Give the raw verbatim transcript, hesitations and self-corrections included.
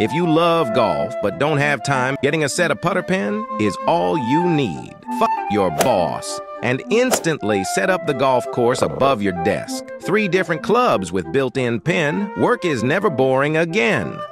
If you love golf but don't have time, getting a set of putter pin is all you need. F your boss and instantly set up the golf course above your desk. Three different clubs with built-in pin. Work is never boring again.